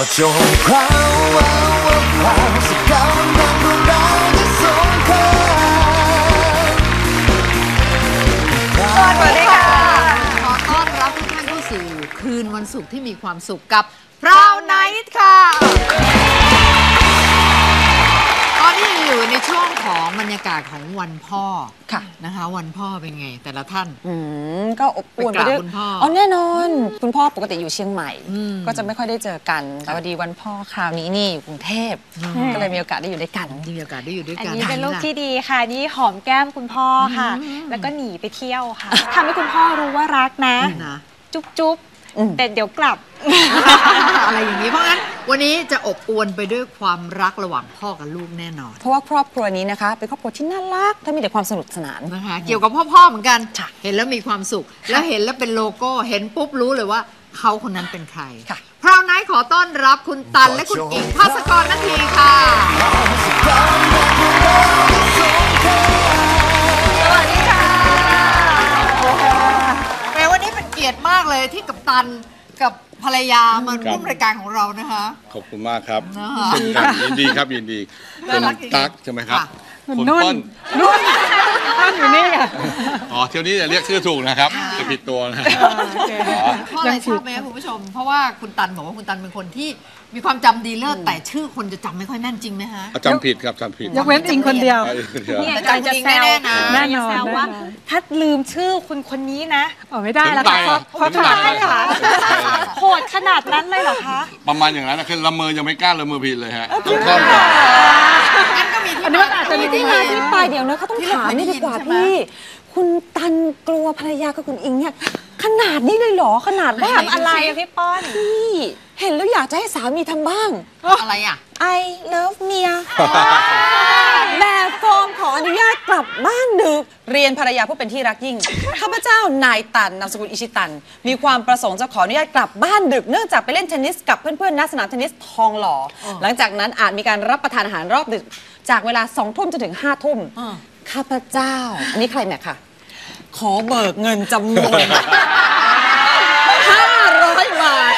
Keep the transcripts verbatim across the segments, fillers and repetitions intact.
จงพราวว่าพราวสักคำดังดวงดาวจะสงครามสวัสดีค่ะขอต้อนรับทุกท่านเข้าสู่คืนวันศุกร์ที่มีความสุขกับพราวไนท์ค่ะตอนนี้อยู่ในช่วงของบรรยากาศของวันพ่อค่ะนะคะวันพ่อเป็นไงแต่ละท่านอืมก็อบอุ่นไปด้วยคุณพ่ออ๋อแน่นอนคุณพ่อปกติอยู่เชียงใหม่ก็จะไม่ค่อยได้เจอกันแต่พอดีวันพ่อคราวนี้นี่อยู่กรุงเทพก็เลยมีโอกาสได้อยู่ด้วยกันมีโอกาสได้อยู่ด้วยกันอันนี้เป็นลูกที่ดีค่ะนี่หอมแก้มคุณพ่อค่ะแล้วก็หนีไปเที่ยวค่ะทำให้คุณพ่อรู้ว่ารักนะจุ๊บจุ๊บแต่เดี๋ยวกลับอะไรอย่างนี้เพราะงั้นวันนี้จะอบอวลไปด้วยความรักระหว่างพ่อกับลูกแน่นอนเพราะว่าครอบครัวนี้นะคะเป็นครอบครัวที่น่ารักถ้ามีแต่ความสนุกสนานนะคะเกี่ยวกับพ่อๆเหมือนกันเห็นแล้วมีความสุขแล้วเห็นแล้วเป็นโลโก้เห็นปุ๊บรู้เลยว่าเขาคนนั้นเป็นใครพราวไนท์ขอต้อนรับคุณตันและคุณอิงภาสกรนาทีค่ะสวัสดีค่ะแม้วันนี้เป็นเกียรติมากเลยที่กัปตันกับภรรยามาร่วมรายการของเรานะคะขอบคุณมากครับยินดีครับยินดีคุณตั๊กใช่ไหมครับคุณต้นนุ่นต้นอยู่นี่ค่ะอ๋อเที่ยวนี้จะเรียกชื่อถูกนะครับจะผิดตัวนะเพราะอะไรชอบไหมคุณผู้ชมเพราะว่าคุณตันบอกว่าคุณตันเป็นคนที่มีความจำดีเลิศแต่ชื่อคนจะจำไม่ค่อยแน่นจริงไหมฮะจำผิดครับจำผิดยกเว้นอิงคนเดียวเนี่ยจำจะแซวแน่นอนว่าถ้าลืมชื่อคุณคนนี้นะอ๋อไม่ได้แล้วค่ะเพราะถ่ายค่ะโหดขนาดนั้นเลยเหรอคะประมาณอย่างนั้นนะคือละเมอยังไม่กล้าละเมอผิดเลยฮะต้องท่องก่อนงั้นก็มีที่มาที่มาที่ไปเดี๋ยวนะเขาต้องถามนี่ดีกว่าพี่คุณตันกลัวภรรยากับคุณอิงเนี่ยขนาดนี้เลยเหรอขนาดว่าอะไรพี่ป้อนพี่เห็นแล้วอยากจะให้สามีทำบ้างอะไรอ่ะ I love เมียแบบฟอร์มขออนุญาตกลับบ้านดึกเรียนภรรยาผู้เป็นที่รักยิ่งข้าพเจ้านายตันนามสกุลอิชิตันมีความประสงค์จะขออนุญาตกลับบ้านดึกเนื่องจากไปเล่นเทนนิสกับเพื่อนๆณสนามเทนนิสทองหล่อหลังจากนั้นอาจมีการรับประทานอาหารรอบดึกจากเวลาสองทุ่มจนถึงห้าทุ่มข้าพเจ้าอันนี้ใครแม็กค่ะขอเบิกเงินจำนวนห้าร้อยบาท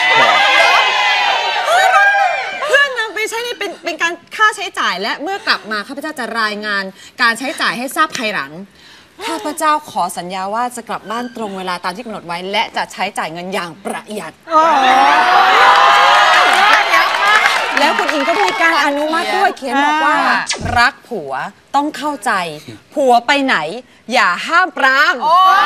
เพื่อนำไปใช้ในเป็นเป็นการค่าใช้จ่ายและเมื่อกลับมาข้าพเจ้าจะรายงานการใช้จ่ายให้ทราบภายหลังข้าพเจ้าขอสัญญาว่าจะกลับบ้านตรงเวลาตามที่กำหนดไว้และจะใช้จ่ายเงินอย่างประหยัดแล้วคุณอิงก็มีการอนุมัติด้วยเขียนบอกว่ารักผัวต้องเข้าใจผัวไปไหนอย่าห้ามปราม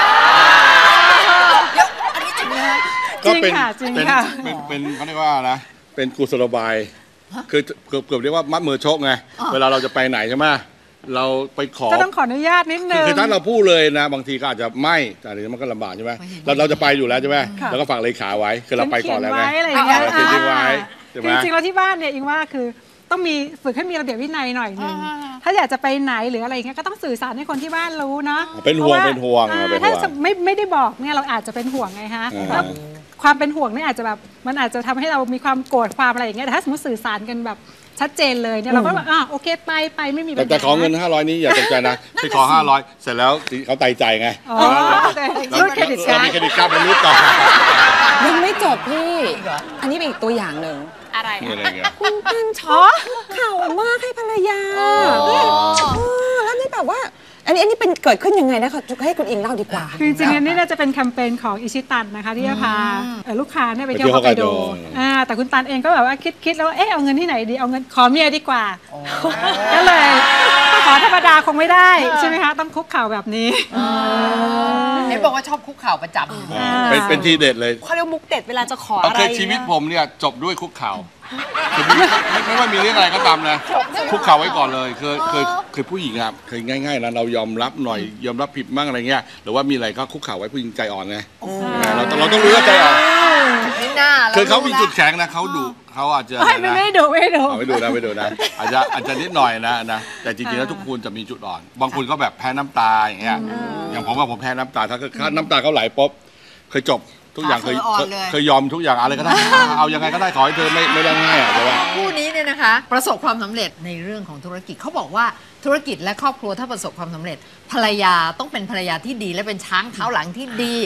อันนี้จริงไหมก็เป็นเป็นเป็นเขาเรียกว่านะเป็นกุศโลบายคือเกือบเกือบเรียกว่ามัดมือชกไงเวลาเราจะไปไหนใช่ไหมเราไปขอก็ต้องขออนุญาตนิดนึงคือถ้าเราพูดเลยนะบางทีก็อาจจะไม่แต่เดี๋ยวมันก็ลำบากใช่ไหมเราเราจะไปอยู่แล้วใช่ไหมแล้วก็ฝากเลขาไว้คือเราไปก่อนแล้วไงเราเขียนทิ้งไว้จริงๆเราที่บ้านเนี่ยอิงว่าคือต้องมีฝึกให้มีระเบียบวินัยหน่อยนึงถ้าอยากจะไปไหนหรืออะไรเงี้ยก็ต้องสื่อสารให้คนที่บ้านรู้เนาะเป็นห่วงเป็นห่วงถ้าไม่ไม่ได้บอกเนี่ยเราอาจจะเป็นห่วงไงฮะความเป็นห่วงนี่อาจจะแบบมันอาจจะทำให้เรามีความโกรธความอะไรอย่างเงี้ยแต่ถ้าสมมติสื่อสารกันแบบชัดเจนเลยเนี่ยเราก็แบบอ่าโอเคไปไปไม่มีปัญหาแต่ขอเงินห้าร้อยนี้อย่าตกใจนะไปขอห้าร้อยเสร็จแล้วเขาไตใจไงรูดเครดิตการ์ดมีเครดิตการ์ดมันรูดต่อยังไม่จบพี่อันนี้เป็นอีกตัวอย่างหนึ่งอะไรคุณตันช็อตข่าวมากให้ภรรยาแล้วนี่แบบว่าอันนี้อันนี้เป็นเกิดขึ้นยังไงนะคะให้คุณอิงเล่าดีกว่าจริงๆอันนี้น่าจะเป็นแคมเปญของอิชิตันนะคะที่จะพาลูกค้าเนี่ยไปเที่ยวฮอกไกโดแต่คุณตันเองก็แบบว่าคิดคิดแล้วเอ๊ะเอาเงินที่ไหนดีเอาเงินขอเมียดีกว่าก็เลยขอธรรมดาคงไม่ได้ใช่ไหมคะต้องคุกเข่าแบบนี้เห็นบอกว่าชอบคุกเข่าประจำเป็นเป็นทีเด็ดเลยเขาเรียกมุกเด็ดเวลาจะขออะไรชีวิตผมเนี่ยจบด้วยคุกเข่าไม่ว่ามีเรื่องอะไรก็ตามนะคุกเข่าไว้ก่อนเลยเคยเคยเคยผู้หญิงอ่ะเคยง่ายๆนะเรายอมรับหน่อยยอมรับผิดมั่งอะไรเงี้ยหรือว่ามีอะไรก็คุกเข่าไว้ผู้หญิงใจอ่อนไงเราเราต้องรู้ว่าใจอ่อนคือเขามีจุดแข็งนะเขาดุเขาอาจจะไม่ไม่ดุไม่ดุไม่ดุนะไม่ดุนะอาจจะอาจจะนิดหน่อยนะนะแต่จริงๆแล้วทุกคนจะมีจุดอ่อนบางคนก็แบบแพ้น้ำตาอย่างเงี้ยอย่างผมว่าผมแพ้น้ำตาถ้าถ้าน้ำตาเขาไหลป๊บเคยจบทุกอย่างเคยเคยยอมทุกอย่างอะไรก็ได้เอายังไงก็ได้ขอให้เธอไม่ไม่ได้ง่ายแต่ว่าคู่นี้เนี่ยนะคะประสบความสำเร็จในเรื่องของธุรกิจเขาบอกว่าธุรกิจและครอบครัวถ้าประสบความสำเร็จภรรยาต้องเป็นภรรยาที่ดีและเป็นช้างเท้าหลังที่ดี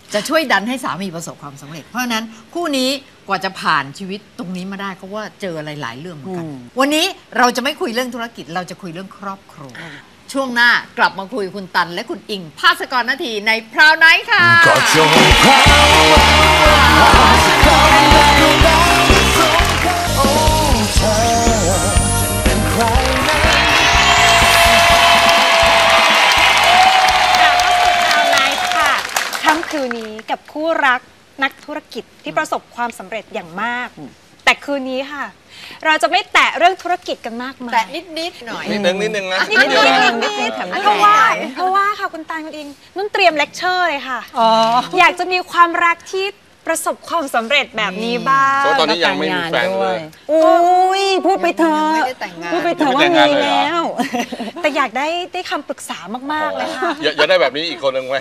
จะช่วยดันให้สามีประสบความสำเร็จเพราะฉะนั้นคู่นี้กว่าจะผ่านชีวิตตรงนี้มาได้ก็ว่าเจออะไรหลายเรื่องเหมือนกันวันนี้เราจะไม่คุยเรื่องธุรกิจเราจะคุยเรื่องครอบครัวช่วงหน้ากลับมาคุยคุณตันและคุณอิงภาสกรนาทีในพราวไนท์ค่ะก็จงพราวสักครั้งดังดวงดาวที่สูงแค่โอ้เธอเป็นใครนั้นค่ำคืนนี้กับคู่รักนักธุรกิจที่ประสบความสำเร็จอย่างมากแต่คืนนี้ค่ะเราจะไม่แตะเรื่องธุรกิจกันมากมายแต่นิดๆหน่อยนิดนึงนิดนึงนะนิดนึงนิดนึงเพราะว่าเพราะว่าค่ะคุณตาลคุณอิงนุ่นเตรียมเลคเชอร์เลยค่ะอยากจะมีความรักที่ประสบความสำเร็จแบบนี้บ้างตอนนี้ยังไม่มีแฟนเลยอุ้ยพูดไปเถอะพูดไปเถอะว่ามีแล้วแต่อยากได้ได้คำปรึกษามากๆเลยค่ะอยากได้แบบนี้อีกคนหนึ่งไหม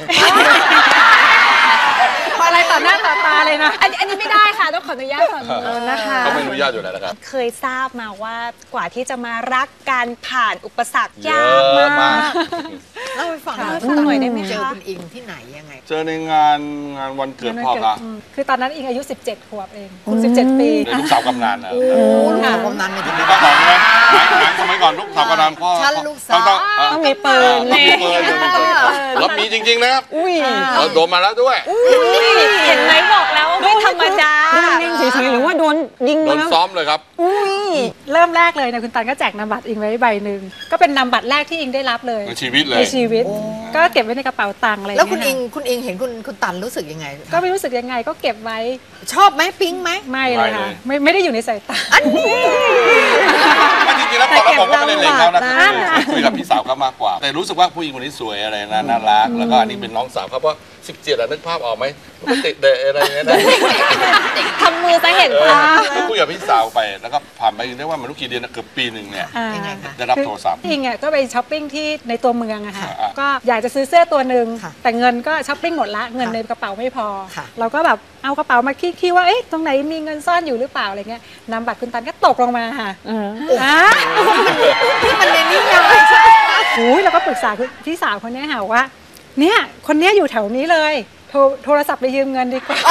อะไรต่อหน้าต่อตาเลยนะอันนี้ไม่ได้ค่ะต้องขออนุญาตก่อนนะคะเขาไม่อนุญาตอยู่แล้วนะครับเคยทราบมาว่ากว่าที่จะมารักกันผ่านอุปสรรคยากมากเล่าให้ฟังหน่อยได้ไหมคะเจอคุณอิงที่ไหนยังไงเจอในงานงานวันเกิดพ่อค่ะคือตอนนั้นอิงอายุสิบเจ็ดขวบเองคุณสิบเจ็ดปีลูกสาวกำนันนะลูกสาวกำนันไม่ถึงก็ของนะหนังสมัยก่อนลูกสาวกำนันพ่อฉันลูกสาวต้องมีปืนต้องมีปืนแล้วมีจริงๆนะครับเราโดนมาแล้วด้วยเห็นไหมบอกแล้วไม่ธรรมดาโดนยิงเฉยๆหรือว่าโดนยิงโดนซ้อมเลยครับเริ่มแรกเลยนะคุณตันก็แจกนามบัตรอิงไว้ใบหนึ่งก็เป็นนามบัตรแรกที่อิงได้รับเลยในชีวิตเลยในชีวิตก็เก็บไว้ในกระเป๋าตังค์อะไรแล้วคุณอิงคุณอิงเห็นคุณคุณตันรู้สึกยังไงก็ไม่รู้สึกยังไงก็เก็บไว้ชอบไหมปิ๊งไหมไม่เลยค่ะไม่ไม่ได้อยู่ในสายตาอันนี้จริงๆแล้วตอนนั้นผมก็ไม่ได้เล็งเขานะคุยกับพี่สาวเขามากกว่าแต่รู้สึกว่าผู้หญิงคนนี้สวยอะไรนะน่ารักแล้วก็อันนี้เป็นน้องสาวเขาเพราะสิบเจ็ดนึกภาพออกไหมมันติดเดะอะไรอย่างเงี้ยนะทำมือจะเห็นภาพก็คุยกับพี่สาวไปแล้วก็ผ่านไปได้ว่ามันรู้กี่เดือนเกือบปีหนึ่งเนี่ยได้รับโทรศัพท์อิงอ่ะก็ไปช้อปปิ้งที่ในตัวเมืองอะค่ะก็อยากจะซื้อเสื้อตัวหนึ่งแต่เงินก็ช้อปปิ้งหมดละเงินในกระเป๋าไม่พอเราก็แบบเอากระเป๋ามาคิดๆว่าเอ๊ะตรงไหนมีเงินซ่อนอยู่หรือเปล่าอะไรเงี้ยนำบัตรคุณตันก็ตกลงมาค่ะอ่าที่มันในนิยายใช่โอ้ยเราก็ปรึกษาพี่สาวคนนี้ค่ะว่าเนี่ยคนนี้อยู่แถวนี้เลยโทรโทรศัพท์ไปยืมเงินดีกว่า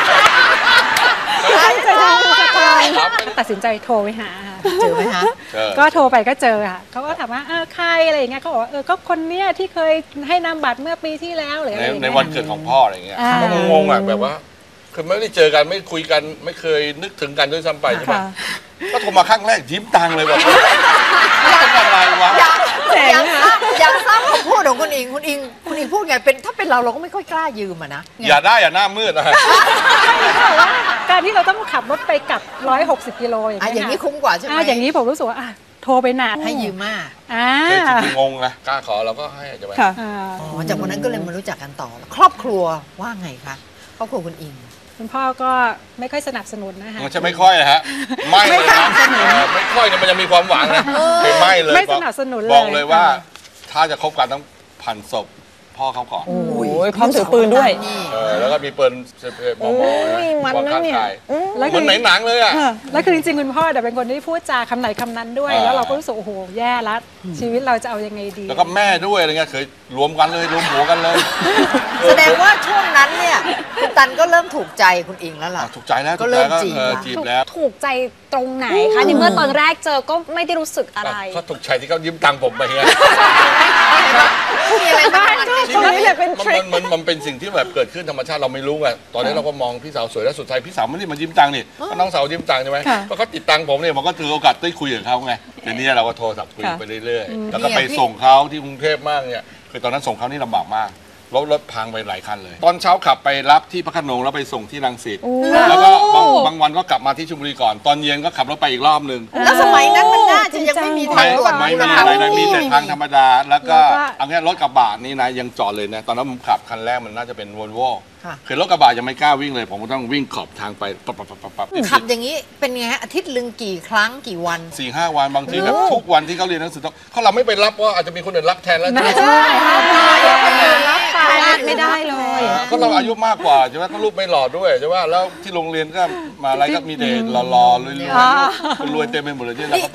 ตัดสินใจโทรไปหาเจอไหมคะก็โทรไปก็เจอค่ะเขาก็ถามว่าเออใครอะไรอย่างเงี้ยเขาบอกว่าเออก็คนเนี้ยที่เคยให้นามบัตรเมื่อปีที่แล้วหรืออะไรในวันเกิดของพ่ออะไรเงี้ยก็งงอ่ะแบบว่าคือไม่ได้เจอกันไม่คุยกันไม่เคยนึกถึงกันด้วยซ้ำไปใช่ไหมก็โทรมาครั้งแรกยิ้มตังเลยแบบเป็นอะไรวะอยากทราบอยากทราบคำพูดของคุณอิงคุณอิงคุณอิงพูดไงเป็นถ้าเป็นเราเราก็ไม่ค่อยกล้ายืมอ่ะนะอย่าได้อย่าหน้ามืดนะการที่เราต้องขับรถไปกลับหนึ่งร้อยหกสิบกิโลอย่างนี้อย่างนี้คุ้มกว่าใช่ไหมอย่างนี้ผมรู้สึกว่าโทรไปหนาให้ยืมมากอ่าจริงงงนะกล้าขอเราก็ให้จะไปจากวันนั้นก็เลยมารู้จักกันต่อครอบครัวว่าไงคะครอบครัวคุณอิงคุณพ่อก็ไม่ค่อยสนับสนุนนะคะมันจะไม่ค่อยฮะไม่เลยนะไม่ค่อยเนี่ยมันจะมีความหวังนะไม่เลยไม่สนับสนุนเลยบอกเลยว่าถ้าจะคบกันต้องผ่านศพพ่อเขาก่อนโอ้ยพร้อมถือปืนด้วยแล้วก็มีปืนเซเปมอมอวางข้างกายแล้วคือในหนังเลยอ่ะแล้วคือจริงๆคุณพ่อแต่เป็นคนที่พูดจาคำไหนคำนั้นด้วยแล้วเราก็รู้สึกโอ้โหแย่ละชีวิตเราจะเอายังไงดีแล้วก็แม่ด้วยอะไรเงี้ยเคยรวมกันเลยรวมหัวกันเลยแสดงว่าช่วงนั้นเนี่ยคุณตันก็เริ่มถูกใจคุณอิงแล้วล่ะถูกใจแล้วก็เริ่มจีบแล้วถูกใจตรงไหนคะในเมื่อตอนแรกเจอก็ไม่ได้รู้สึกอะไรเขาถูกใจที่เขายิ้มตังผมไปเงี้ยมีอะไรบ้างมันมันมันเป็นสิ่งที่แบบเกิดขึ้นธรรมชาติเราไม่รู้ไงตอนนี้เราก็มองพี่สาวสวยแล้วสุดท้ายพี่สาวไม่ได้มายิ้มตังนี่น้องสาวยิ้มตังใช่ไหมเพราะเขาติดตังผมเนี่ยมันก็ถือโอกาสได้คุยกับเขาไงทีนี้เราก็โทรศัพท์คุยไปเรื่อยๆแล้วก็ไปส่งเขาที่กรุงเทพมากเนี่ยคือตอนนั้นส่งเขานี่ลำบากมากรถรถพังไปหลายคันเลยตอนเช้าขับไปรับที่พระโขนงแล้วไปส่งที่รังสิตแล้วก็บางบางวันก็กลับมาที่ชลบุรีก่อนตอนเย็นก็ขับรถไปอีกรอบนึงแล้วสมัยนั้นมันน่าจะยังไม่มีทางด่วนไม่มีอะไรเลยมีแต่ทางธรรมดาแล้วก็เอางี้รถกระบะนี่นะยังจอดเลยนะตอนนั้นผมขับคันแรกมันน่าจะเป็นวอลโว่คือรถกระบะยังไม่กล้าวิ่งเลยผมก็ต้องวิ่งขอบทางไปปั๊บปั๊บปั๊บปั๊บขับอย่างนี้เป็นไงอาทิตย์ลึงกี่ครั้งกี่วันสี่ห้าวันบางทีแบบทุกวันที่เขาเรียนหนังสือเขาเราไม่ไปรับว่าอาจจะมีคนอื่นรับแทนแล้วใช่รับไปไม่ได้เลยก็เราอายุมากกว่าใช่ไหมก็รูปไม่หล่อด้วยใช่ไหมแล้วที่โรงเรียนก็มาอะไรก็มีเด็กหล่อๆรวยๆรวยเต็มไปหมดเลยที่เราก็ต้อง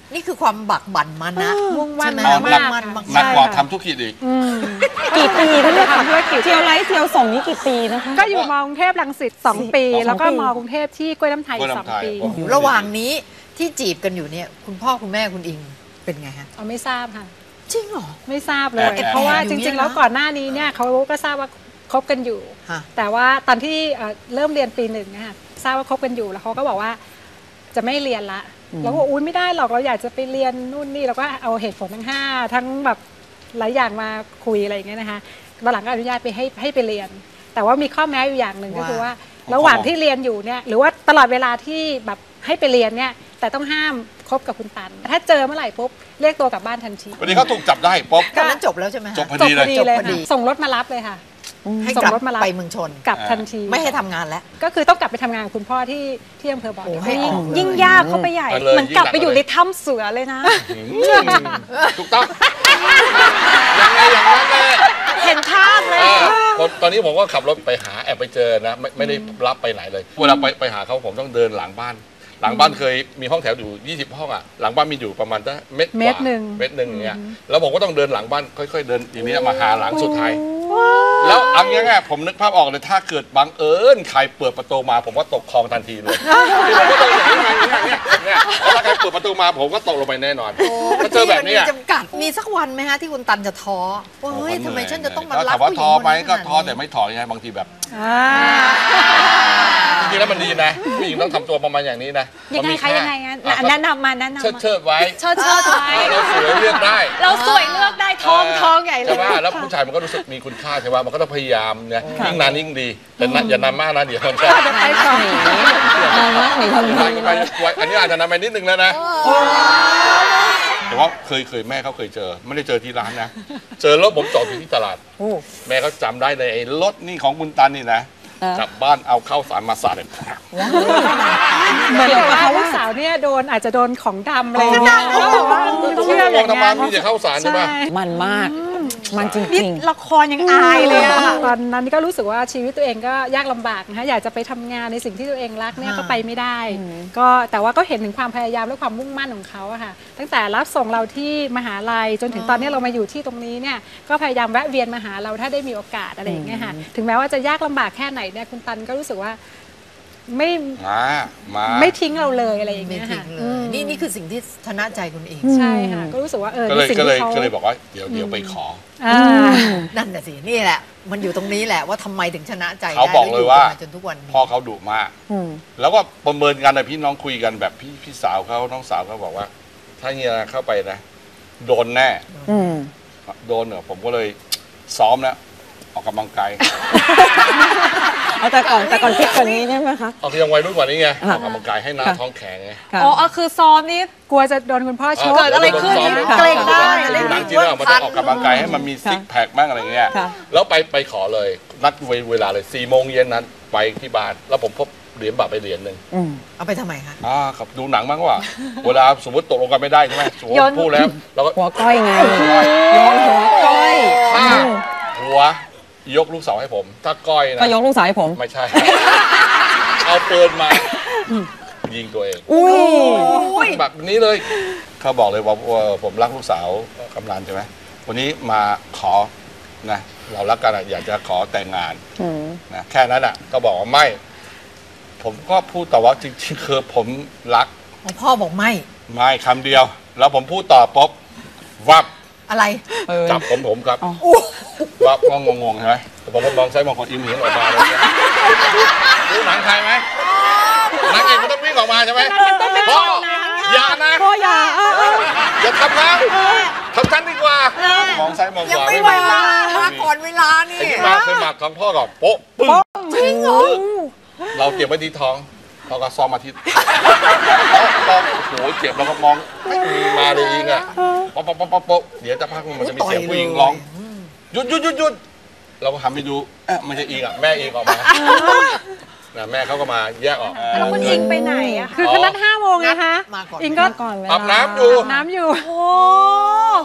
นี่คือความบักบั่นมานะมุ่งมั่นใช่ไหมากมันมากหนักกว่าทำธุรกิจอีกกี่ปีคะเนี่ยทำธุรกิจเที่ยวไลฟ์เที่ยวส่งนี่กี่ปีนะคะก็อยู่มอกรุงเทพรังสิตสองปีสองปีแล้วก็มอกรุงเทพที่กล้วยน้ำไทยกล้วยสองน้ำไทยปีโอ้โหระหว่างนี้ที่จีบกันอยู่เนี่ย คุณพ่อคุณแม่คุณอิงเป็นไงฮะเอาไม่ทราบค่ะจริงเหรอไม่ทราบเลยแอบแอบเพราะว่าแอบอยู่จเนี่ยริง ๆ แล้วนะก่อนหน้านี้เนี่ยเขาก็ทราบว่าคบกันอยู่ฮะแต่ว่าตอนที่เอ่อเริ่มเรียนปีหนึ่งนะคะทราบว่าคบกันอยู่แล้วเขาก็บอกว่าจะไม่เรียนละเราก็บอกอุ้ยไม่ได้หรอกเราอยากจะไปเรียนนู่นนี่เราก็เอาเหตุผลทั้งห้าทั้งแบบหลายอย่างมาคุยอะไรอย่างเงี้ยนะคะตอนหลังก็อนุญาตไปให้ให้ไปเรียน แต่ว่ามีข้อแม้อยู่อย่างหนึ่งก็คือว่า ระหว่างที่เรียนอยู่เนี่ยหรือว่าตลอดเวลาที่แบบให้ไปเรียนเนี่ยแต่ต้องห้ามคบกับคุณตัน ถ้าเจอเมื่อไหร่ปุ๊บเรียกตัวกลับบ้านทันทีวันนี้เขาถูกจับได้ป๊อบตอนนั้นจบแล้วใช่ไหมฮะจบพอจบดีพเลอย ดีเลยจบพอดีค่ะส่งรถมารับเลยค่ะให้ส่งกลับรถมารับไปเมืองชนกลับทันทีไม่ให้ทำงานแล้วก็คือต้องกลับไปทำงานกับคุณพ่อที่ที่อำเภอบ่อโอ้เดี๋ยวให้ให้ออกยิ่งยากเข้าไปใหญ่เอาเลยเหมือนกลับไปอยู่ยิ่งหนักเลยในถ้ำเสือเลยนะถูกต้องยังไงอย่างนั้นเลยเห็นภาพเลยเออตอนตอนนี้ผมก็ขับรถไปหาแอบไปเจอนะไม่ไม่ได้รับไปไหนเลยเวลาไปไปหาเขาผมต้องเดินหลังบ้าน หลังบ้านเคยมีห้องแถวอยู่ยี่สิบห้องอ่ะหลังบ้านมีอยู่ประมาณตั้งเม็ดกว่าเมตรหนึ่งเม็ดหนึ่งอย่างเงี้ยแล้วผมก็ต้องเดินหลังบ้านค่อยๆเดินอย่างนี้มาหาหลังสุดท้ายแล้วเอางี้ไงผมนึกภาพออกเลยถ้าเกิดบังเอิญใครเปิดประตูมาผมก็ตกคลองทันทีเลยคือผมก็ต้องอย่างนี้ไงอย่างเงี้ยอย่างเงี้ยแล้วถ้าใครเปิดประตูมาผมก็ตกลงไปแน่นอนถ้าเจอแบบนี้มีอะจำกัดมีสักวันไหมฮะที่คุณตันจะท้อว่าเฮ้ยทำไมฉันจะต้องมาก็รัถาบมว่าผู้หญิท้องคนไหมนี้ก็ขนาดท้อนี้แต่ไม่ถอยไงบางทีแบบอ่าจริงๆแล้วมันดีนะผู้หญิงต้องทำตัวประมาณอย่างนี้นะยังไงมันมีคะค่ายังไงงั้นอ่ะแนะนำมาแนะนำเชิดมาเชิดไว้เชิดเชิดไว้เราสวยเลือกได้เราสวยเลือกได้ทองทองใหญ่เลยใช่ไหมแล้วผู้ชายมันก็รู้สึกมีคุณค่าใช่ไหมมันก็ต้องพยายามนะยิ่งนานยิ่งดี แต่นะอย่านานมากนะเดี๋ยวมันจะจะไปก่อนนานมากหนีทำไปไมไปไปอันนี้อาจจะนานไปนิดนึงแล้วนะแต่ว่าเคยเคยแม่เขาเคยเจอ ไม่ได้เจอที่ร้านนะ เจอรถผมจอดอยู่ที่ตลาด แม่เขาจำได้เลยไอ้รถนี่ของคุณตันนี่นะกลับบ้านเอาข้าวสารมาสาดเลยเหมือนกับว่าลูกสาวเนี่ยโดนอาจจะโดนของดำอะไรอย่างเงี้ยแล้วบอกว่าเชื่อมอองย่างทำมานั้นมีแต่ข้าวสารใช่ไหมมันมาก มันจนี่ริงละครยังอายเลยอะตอนนั้นก็รู้สึกว่าชีวิตตัวเองก็ยากลำบากนะคะอยากจะไปทำงานในสิ่งที่ตัวเองรักเนี่ยก็ไปไม่ได้ ก็แต่ว่าก็เห็นถึงความพยายามและความมุ่งมั่นของเขาอะค่ะตั้งแต่รับส่งเราที่มหาลัยจนถึงตอนนี้เรามาอยู่ที่ตรงนี้เนี่ยก็พยายามแวะเวียนมาหาเราถ้าได้มีโอกาสอะไรอย่างเงี้ยค่ะถึงแม้ว่าจะยากลำบากแค่ไหนเนี่ยคุณตันก็รู้สึกว่าไม่มามาไม่ทิ้งเราเลยอะไรอย่างไม่เงี้ยทิ้ค่ะงเลอืยมนี่นี่คือสิ่งที่ชนะใจคุณเองใช่ค่ะก็รู้สึกว่าเออก็เลยในสิ่งก็เลยที่เขาก็เลยบอกว่าเดี๋ยวเดี๋ยวไปขออ่านั่นน่ะสินี่แหละ มันอยู่ตรงนี้แหละว่าทำไมถึงชนะใจเขาบอกเลยว่าแะอกันมจนทุกวันนี้พ่อเขาดุมาก แล้วก็ประเมินกันนะพี่น้องคุยกันแบบพี่พี่สาวเขาน้องสาวเขาบอกว่า ถ้าเฮียเข้าไปนะ โดนแน่ๆ อืมโดนเหรอผมก็เลยซ้อมแล้วออกกำลังกายเอาแต่ก่อนแต่ก่อนคิดกว่านี้ใช่ไหมคะออกยังวัยรุ่นกว่านี้ไงอค่ะอกกำลังกายให้หน้าค่ะท้องแข็งไงค่ะอ๋อคือซ้อมนี่กลัวจะโดนคุณพ่อชกเกิดอะไรขึ้นซ้มนี่ค่ะเกรงได้ดูหนังจีนแล้วมันต้องออกกำลังกายให้มันมีซิกแพคบ้างอะไรเงี้ยค่ะแล้วไปไปขอเลย นัดเวลาเลยสี่โมงเย็นนั้นไปที่บ้าน แล้วผมพบเหรียญบาทไปเหรียญหนึ่งอืมเอาไปทำไมคะอ่าครับดูหนังบ้างว่า เวลาสมมติตกลงกันไม่ได้ใช่ไหมสมมติโยนพูดแล้วเราก็หัวก้อยไงโยนหัวก้อยถ้าหัวยกลูกสาวให้ผม ถ้าก้อยนะก็ยกลูกสาวให้ผมไม่ใช่ เอาปืนมายิงตัวเองอุ้ยแบบนี้เลยเขาบอกเลยว่าว่าผมรักลูกสาวกำนันใช่ไหมวันนี้มาขอนะเรารักกันอะอยากจะขอแต่งงานนะแค่นั้นอ่ะ ก็บอกว่าไม่ ผมก็พูดต่อว่าจริงๆคือผมรักของพ่อบอกไม่ไม่คำเดียว แล้วผมพูดต่อปุ๊บวับอะไรจับผมผมครับอ๋อวับก็งงๆใช่ไหมแต่ผมก็มองซ้ายมองขวาอิ่มเห็นออกมาเลยเนี่ยดูหนังไทยไหมนางเอกมันต้องวิ่งออกมาใช่ไหมพ่ออย่านะพ่ออย่าอย่าทำนะทำฉันดีกว่า มองซ้ายมองขยังวาไม่ไม่เวมาลามาก่อนเวลานี่ไอ้ที่มาเคยหมักท้องพ่อก่อนโป๊ะปึ้งจริงเหรอเราเตรียมไว้ที่ท้องเราก็ซ้อมมาที่ตอนโอ้โหเจ็บเราก็มองไม่มีมาเลยยิงอ่ะป๊อปป๊อปป๊อปป๊อปเดี๋ยวจะพักมันจะมีเสียงผู้หญิงร้องหยุดหยุดหยุดหยุดเราก็หันไปดูเอ๊ะมันจะอิงอ่ะแม่อิงออกมานะแม่เขาก็มาแยกออกแล้วคุณอิงไปไหนอะคะคือเขานัดห้าโมงไงคะมาก่อนอิงก็ก่อนเวลาอาบน้ำอยู่น้ำอยู่โอ้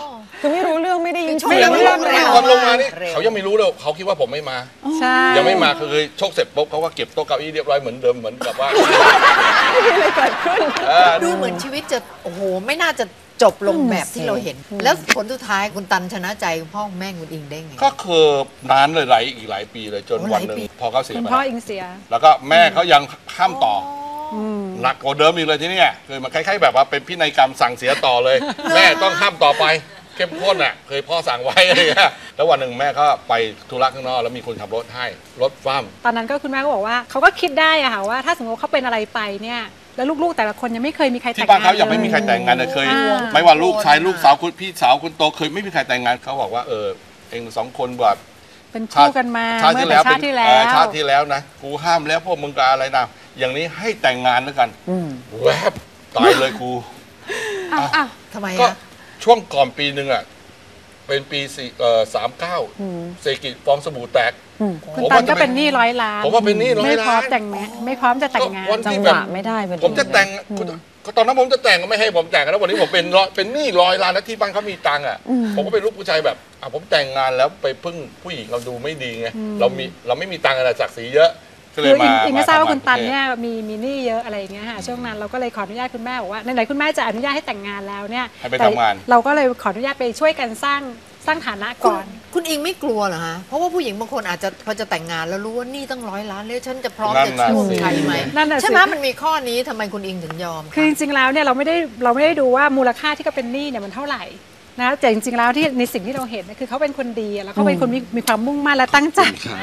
คือไม่รู้เรื่องไม่ได้ยินไม่รู้เรื่องเลยตอนลงมานี่เขายังไม่รู้เลยเขาคิดว่าผมไม่มาใช่ยังไม่มาคือชกเสร็จปุ๊บเขาก็เก็บโต๊ะเก้าอี้เรียบร้อยเหมือนเดิมเหมือนกับว่าดูเหมือนชีวิตจะโอ้โหไม่น่าจะจบลงแบบที่เราเห็น แล้วผลสุดท้ายคุณตันชนะใจคุณพ่อคุณแม่คุณอิงได้ไงก็คือนานเลยหลายอีกหลายปีเลยจนโอ้วันหลายหนึ่งปีพอเขาเสียคุณไปพ่อแล้วอิงเสียแล้วก็แม่เขายังห้ามต่ออหนักกว่าเดิมอีกเลยที่นี่คือมันคล้ายๆแบบว่าเป็นพินัยกรรมสั่งเสียต่อเลย แม่ต้องห้ามต่อไปเข้มข้นอ่ะเคยพ่อสั่งไว้อะไรอย่างเงี้ยแล้ววันหนึ่งแม่ก็ไปธุระข้างนอกแล้วมีคนขับรถให้รถฟ้ามตอนนั้นก็คุณแม่ก็บอกว่าเขาก็คิดได้อะค่ะว่าถ้าสมมติเขาเป็นอะไรไปเนี่ยแล้วลูกๆแต่ละคนยังไม่เคยมีใครแต่งที่บ้านงานเขายังไม่มีใครแต่งงานเลยเคยอ่าไม่ว่าลูกชายลูกสาวคุณพี่สาวคุณโตเคยไม่มีใครแต่งงานเขาบอกว่าเออเองสองคนแบบเป็นคู่กันมาชาติเมื่ที่อแล้วแต่ชาติที่แล้เอ่อวชาติที่แล้วนะกูห้ามแล้วพวกมึงกาอะไรนะอย่างนี้ให้แต่งงานด้วยกันแวบตายเลยกูทำไมก็อะช่วงก่อนปีหนึ่งอ่ะเป็นปีสี่เอ่อสามเก้าเศรษฐกิจฟองสบู่แตกคุณตันก็เป็นหนี้ร้อยล้านผมว่าเป็นหนี้ร้อยไม่พร้อมล้านแต่งงานไม่พร้อมจะแต่งงานก็วันจัที่งหแบบวะไม่ได้พอดีผมจะแต่งก็ตอนนั้นผมจะแต่งก็ไม่ให้ผมแต่งแล้ววันนี้ผมเป็นร้อยเป็นหนี้ร้อยล้านแล้วที่บ้านเขามีตังค์อ่ะผมก็เป็นลูกผู้ชายแบบอ่ะผมแต่งงานแล้วไปพึ่งผู้หญิงเราดูไม่ดีไงเรามีเราไม่มีตังค์อะไรศักดิ์ศรีเยอะก็เลคืยออิมางอิงก็ทราบว่าทำงคุณตันกรุงทพเนี่ยมีมีหนี้เยอะอะไรอย่างเงี้ยค่ะช่วงนั้นเราก็เลยขออนุญาตคุณแม่บอกว่าไหนๆคุณแม่จะอนุญาตให้แต่งงานแล้วเนี่ยให้ไปแต่ทำงานเราก็เลยขออนุญาตไปช่วยกันสร้างสร้างฐานะก่อนคุณอิงไม่กลัวเหรอฮะเพราะว่าผู้หญิงบางคนอาจจะพอจะแต่งงานแล้วรู้ว่านี่ตั้งร้อยล้านเลยฉันจะพร้อมนั่นจะน่ะช่วงสิใครไหมนั่นน่ะสิใช่ไหมมันมีข้อนี้ทำไมคุณอิงถึงยอมะคือจริงๆแล้วเนี่ยเราไม่ได้เราไม่ได้ดูว่ามูลค่าที่เขาเป็นหนี้เนี่ยมันเท่าไหร่นะแต่จริงๆแล้วที่ในสิ่งที่เราเห็นเนี่ยคือเขาเป็นคนดีแล้วเขาเป็นคนมีมีความมุ่งมั่นและตั้งใจ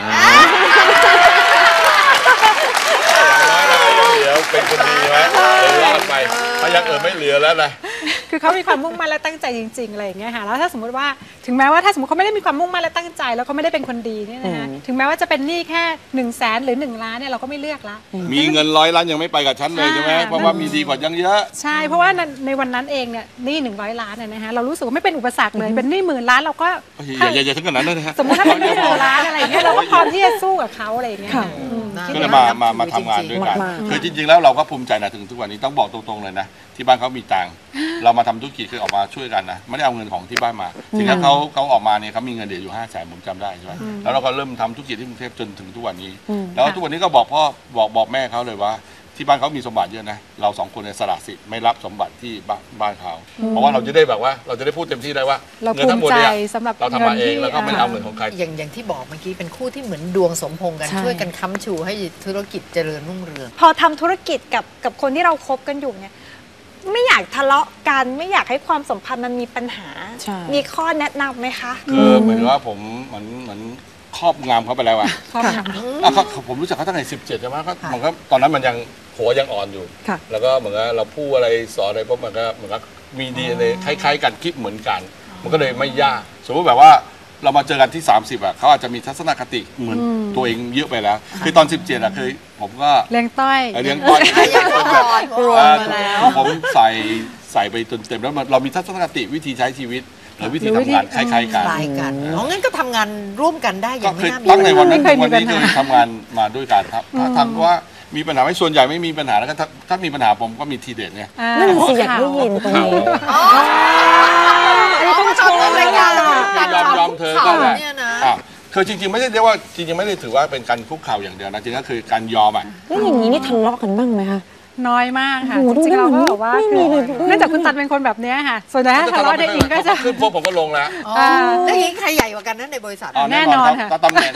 อย่างน้อยเราก็ยังเหลือเป็นคนดีไหมเลยรอดไปถ้ายังเออไม่เหลือแล้วนะคือเขามีความมุ่งมั่นและตั้งใจจริงๆอะไรอย่างเงี้ยค่ะแล้วถ้าสมมติว่าถึงแม้ว่าถ้าสมมติเขาไม่ได้มีความมุ่งมั่นและตั้งใจแล้วเขาไม่ได้เป็นคนดีเนี่ยนะคะถึงแม้ว่าจะเป็นหนี้แค่หนึ่งแสนหรือหนึ่งล้านเนี่ยเราก็ไม่เลือกละมีเงินร้อยล้านยังไม่ไปกับฉันเลยใช่ไหมอ่าเพราะว่ามีดีกว่ายังเยอะใช่เพราะว่าในในวันนั้นเองเนี่ยหนี้หนึ่งร้อยล้านเนี่ยนะคะเรารู้สึกว่าไม่เป็นอุปสรรคเลยเป็นหนี้หมื่นล้านเราก็อย่าอย่าอย่าถึงขนาดนั้นเลยนะฮะสมมติถ้าเป็นหนี้หนึ่งล้านอะไรอย่างเงี้ยเราก็พร้อมที่จะสู้กับเขาอะไรอย่างเงี้ยค่ะอืมน่าก็เลยมามามาทำงานด้วยกันมากๆคือจริง ๆ แล้วเราก็ภูมิใจนะถึงทุกวันนี้ต้องบอกตรงๆเลยนะที่บ้านเขามีตังค์เรามาทำธุรกิจคือออกมาช่วยกันนะไม่ได้เอาเงินของที่บ้านมาถึงแล้วเขาเขาออกมาเนี่ยเขามีเงินเดือนอยู่ห้าแสนผมจำได้ใช่ไหมแล้วเราก็เริ่มทำธุรกิจที่กรุงเทพจนถึงทุกวันนี้ แล้วทุกวันนี้ก็บอกพ่อบอกบอกแม่เขาเลยว่าที่บ้านเขามีสมบัติเยอะนะเราสองคนเนี่ยสละสิทธิ์ไม่รับสมบัติที่บ้านบ้านเขาเพราะว่าเราจะได้แบบว่าเราจะได้พูดเต็มที่ได้ว่าเราเงินทั้งหมดเนี่ยภูมิใจสำหรับเราทำมาเองเงินที่แล้วก็ไม่เอาเงินของใครอย่างอย่างที่บอกเมื่อกี้เป็นคู่ที่เหมือนดวงสมพงษ์กันใช่ช่วยกันค้ำชูให้ธุรกิจเจริญรุ่งเรืองพอทำธุรกิจกับกับคนที่เราคบกันอยู่เนี่ยไม่อยากทะเลาะกันไม่อยากให้ความสัมพันธ์มันมีปัญหาใช่มีข้อแนะนำไหมคะคือเหมือนว่าผมเหมือนเหมือนครอบงำเขาไปแล้วอะครอบงอ่ะเขาผมรู้จักเขาตั้งแต่สิบเจ็ดใช่ไหมก็มันก็ตอนนั้นมันยังหัวยังอ่อนอยู่ค่ะแล้วก็เหมือนกับเราพูดอะไรสอนอะไรปุ๊บมันก็เหมือนกับมีดีเอ็นเอคล้ายๆกันคิดเหมือนกัน มันก็เลยไม่ยากสมมติแบบว่าเรามาเจอกันที่สามสิบอะเขาอาจจะมีทัศนคติเหมือนตัวเองเยอะไปแล้ว คือตอนสิบเจ็ดอะคือผมก็เลี้ยงต้อยเอ่อเลี้ยงต้อยยังอ่อนเอ่อผมใส่ใส่ไปจนเต็มแล้วมันเรามีทัศนคติวิธีใช้ชีวิตหรือวิธีทำงานคล้ายๆกันคล้ายกันอ๋องั้นก็ทำงานร่วมกันได้อก็ย่างเคไม่ยน่ามีตั้งในวันนั้นไม่เคยมีวันนี้ปัญเคหายทำงานมาด้วยกันครับถ้าทำว่ามีปัญหาไหม่ส่วนใหญ่ไม่มีปัญหาแล้วก็ถ้าถ้ามีปัญหาผมก็มีทีเด็ดเนี่ยอ่านั่นสิอยากได้ยินตรงนี้อ๋ออันนี้ต้องชมรายการยอมยอมเธอก็แหละเนี่ยนะอ่ะคือจริงๆไม่ได้เรียกว่าจริงๆไม่ได้ถือว่าเป็นการคุกเข่าอย่างเดียวนะจริงๆก็คือการยอมอ่ะแล้วอย่างนี้นี่ทะเลาะกันบ้างไหมคะน้อยมากค่ะโอ้โหจริงๆเราก็ดูแบบว่าไม่มีเลยเนื่องจากคุณตันเป็นคนแบบเนี้ยค่ะ ส่วนใหญ่ถ้าทะเลาะในยอิงก็จะขึ้นพวกผมก็ลงแล้วอ๋อแล้วอย่างนี้ใครใหญ่กว่ากันนั้นในบริษัทอ๋อแน่นอนครับค่ะตำแหน่ง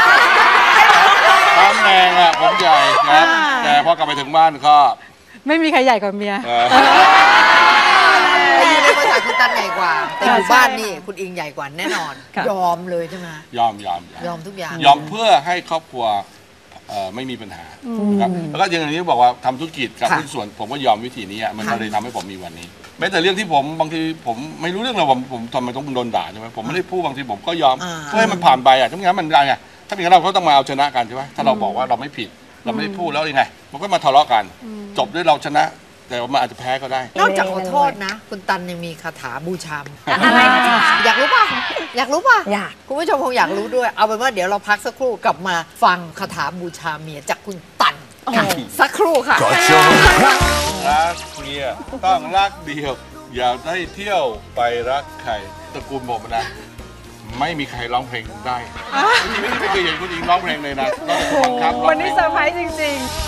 ตำแหน่งอ่ะผมใหญ่ครับแต่พอกลับไปถึงบ้านก็ไม่มีใครใหญ่กว่าเมียเอ่อแต่อยู่ในบริษัทคุณตันใหญ่กว่า แต่อยู่ใช่บ้านนี่คุณอิงใหญ่กว่าแน่นอนค่ะยอมเลยใช่ไหมยอมยอมยอมทุกอย่างยอมเพื่อให้ครอบครัวเอ่อไม่มีปัญหานะครับแล้วก็อย่างนี้บอกว่าทำธุรกิจกับค่ะหุ้นส่วนผมก็ยอมวิธีนี้อ่ะมันค่ะก็เลยทำให้ผมมีวันนี้แม้แต่เรื่องที่ผมบางทีผมไม่รู้เรื่องเราผมผมทำไมต้องโดนด่าใช่ไหมผมไม่ได้พูดบางทีผมก็ยอมอ่าเพื่อให้มันผ่านไปอ่ะถ้าไม่งั้นมันได้ไงถ้าไม่งั้นเราก็ต้องมาเอาชนะกันใช่ไหมถ้าเราบอกว่าเราไม่ผิดเราไม่ได้พูดแล้วยังไงมันก็มาทะเลาะกัน จบด้วยเราชนะ แต่ว่ามันอาจจะแพ้ก็ได้นอกจากขอโทษนะ คุณตันยังมีคาถาบูชามอะไรอยากรู้ป่ะ อยากรู้ป่ะอยากคุณผู้ชมคงอยากรู้ด้วย เอาเป็นว่าเดี๋ยวเราพักสักครู่กลับมาฟังคาถาบูชาเมียจากคุณตันค่ะสักครู่ค่ะรักเมียต้องรักเดียวอยากได้เที่ยวไปรักใครตระกูลผมนะไม่มีใครร้องเพลงได้ไม่ไม่เคยเห็นคุณอิงร้องเพลงเลยนะนอกจากบังคับร้องเพลงวันนี้เซอร์ไพรส์จริงๆ